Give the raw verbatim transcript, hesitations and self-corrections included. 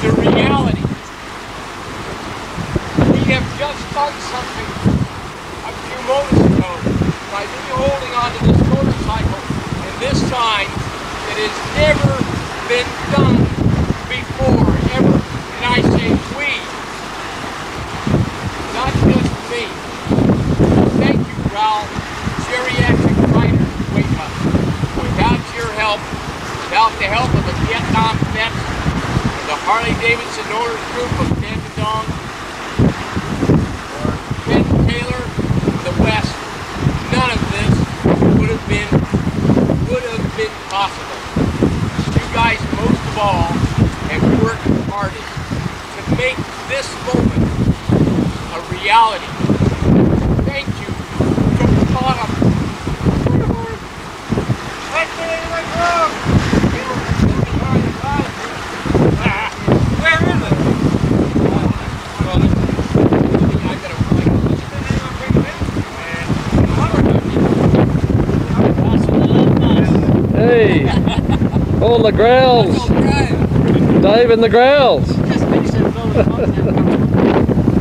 the reality. We have just done something a few moments ago by me holding onto this motorcycle, and this time it has never been done before, ever. And I say we, not just me. Thank you, Ralph, geriatric fighter, wake up. Without your help, without the help of the Vietnam vets, the Harley Davidson owners group of Dan Dong, or Ben Taylor, the West, none of this would have been would have been possible. You guys, most of all, have worked hardest to make this moment a reality. Thank you from the bottom. Hey, on the grails, Dave in the grails.